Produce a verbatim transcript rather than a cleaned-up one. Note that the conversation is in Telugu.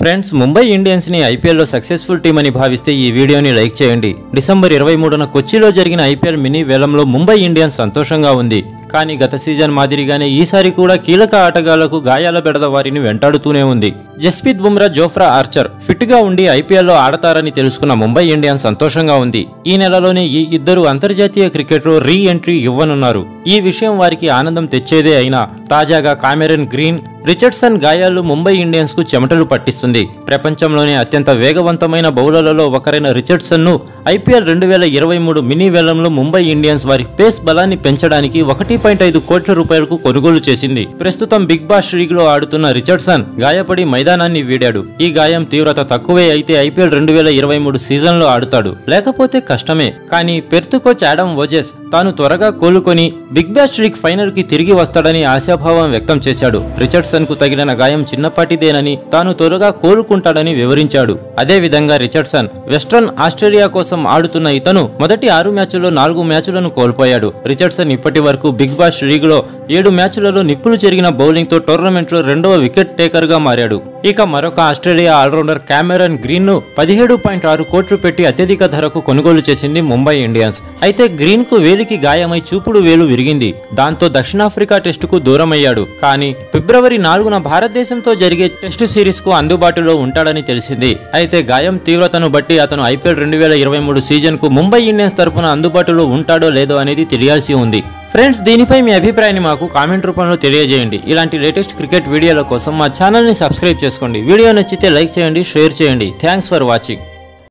ఫ్రెండ్స్, ముంబై ఇండియన్స్ ని ఐపీఎల్ లో సక్సెస్ఫుల్ టీం అని భావిస్తే ఈ వీడియోని లైక్ చేయండి. డిసెంబర్ ఇరవై మూడున కొచ్చిలో జరిగిన ఐపీఎల్ మినీ వేలంలో ముంబై ఇండియన్స్ సంతోషంగా ఉంది. కానీ గత సీజన్ మాదిరిగానే ఈసారి కూడా కీలక ఆటగాళ్లకు గాయాల బెడద వారిని వెంటాడుతూనే ఉంది. Jasprit Bumrah, Jofra Archer fit గా ఉండి ఐపీఎల్ లో ఆడతారని తెలుసుకున్న ముంబై ఇండియన్స్ సంతోషంగా ఉంది. ఈ నెలలోనే ఈ ఇద్దరు అంతర్జాతీయ క్రికెట్ లో రీ ఎంట్రీ ఇవ్వనున్నారు. ఈ విషయం వారికి ఆనందం తెచ్చేదే అయినా తాజాగా కామెరన్ గ్రీన్, రిచర్డ్సన్ గాయాలు ముంబై ఇండియన్స్ కు చెమటలు పట్టిస్తుంది. ప్రపంచంలోనే అత్యంత వేగవంతమైన బౌలర్లలో ఒకరైన రిచర్డ్సన్ ను ఐపీఎల్ రెండు వేల ఇరవై మూడు మినీ వేలంలో ముంబై ఇండియన్స్ వారి పేస్ బలాన్ని పెంచడానికి ఒకటి పాయింట్ ఐదు కోట్ల రూపాయలకు కొనుగోలు చేసింది. ప్రస్తుతం బిగ్ బాష్ లీగ్ లో ఆడుతున్న రిచర్డ్సన్ గాయపడి మైదానాన్ని వీడాడు. ఈ గాయం తీవ్రత తక్కువే అయితే ఐపీఎల్ రెండు వేల ఇరవై మూడు సీజన్ లో ఆడుతాడు, లేకపోతే కష్టమే. కానీ పెర్త్ కోచ్ ఆడమ్ వోజెస్ తాను త్వరగా కోలుకొని బిగ్ బాష్ లీగ్ ఫైనల్ కి తిరిగి వస్తాడని ఆశాభావం వ్యక్తం చేశాడు. రిచర్డ్సన్ కు తగిలిన గాయం చిన్నపాటిదేనని, తాను త్వరగా కోలుకుంటాడని వివరించాడు. అదే విధంగా రిచర్డ్సన్ వెస్ట్రన్ ఆస్ట్రేలియా కోసం ఆడుతున్న ఇతను మొదటి ఆరు మ్యాచ్ల్లో నాలుగు మ్యాచ్లను కోల్పోయాడు. రిచర్డ్సన్ ఇప్పటి వరకు బిగ్ బాష్ లీగ్ లో ఏడు మ్యాచ్లలో నిప్పులు చెరిగిన బౌలింగ్ తో టోర్నమెంట్ లో రెండవ వికెట్ టేకర్ గా మారాడు. ఇక మరొక ఆస్ట్రేలియా ఆల్రౌండర్ కామెరన్ గ్రీన్ ను పదిహేడు పాయింట్ ఆరు కోట్లు పెట్టి అత్యధిక ధరకు కొనుగోలు చేసింది ముంబై ఇండియన్స్. అయితే గ్రీన్ కు వేలికి గాయమై చూపుడు వేలు విరిగింది. దాంతో దక్షిణాఫ్రికా టెస్టుకు దూరమయ్యాడు. కానీ ఫిబ్రవరి నాలుగున భారతదేశంతో జరిగే టెస్టు సిరీస్ కు అందుబాటులో ఉంటాడని తెలిసింది. అయితే గాయం తీవ్రతను బట్టి అతను ఐపీఎల్ రెండు వేల ఇరవై మూడు సీజన్ కు ముంబై ఇండియన్స్ తరపున అందుబాటులో ఉంటాడో లేదో అనేది తెలియాల్సి ఉంది. ఫ్రెండ్స్, దీనిపై మీ అభిప్రాయాన్ని మాకు కామెంట్ రూపంలో తెలియజేయండి. ఇలాంటి లేటెస్ట్ క్రికెట్ వీడియోల కోసం మా ఛానల్ని సబ్స్క్రైబ్ చేసుకోండి. వీడియో నచ్చితే లైక్ చేయండి, షేర్ చేయండి. Thanks for watching.